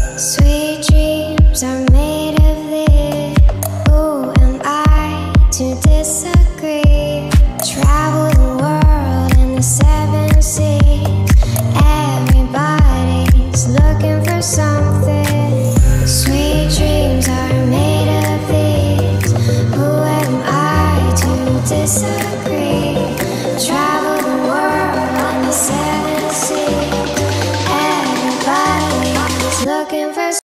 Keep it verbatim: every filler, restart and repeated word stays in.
Sweet dreams are made of this. Who am I to disagree? Travel the world and the seven seas. Everybody's looking for something. Sweet dreams are made of these. Who am I to disagree? Travel the world and the seven seas. Everybody's looking for